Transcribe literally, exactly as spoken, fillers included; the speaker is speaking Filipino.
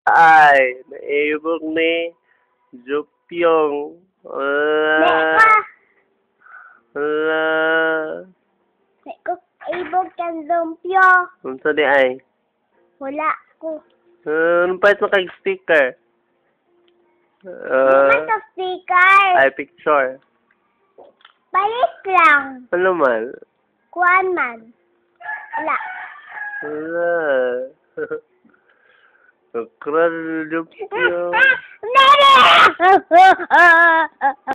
Ay, naibog ni Jupyong. Ala. Ala. Ko ibog kan lumpio. Unsa di ay? Wala ko. Uh, Anong pa ito kay sticker? Uh, Uh, sa sticker. ay, picture. Balik lang. Ano man? Kuan man. Wala. Ala. Akral Jupyong. Nene!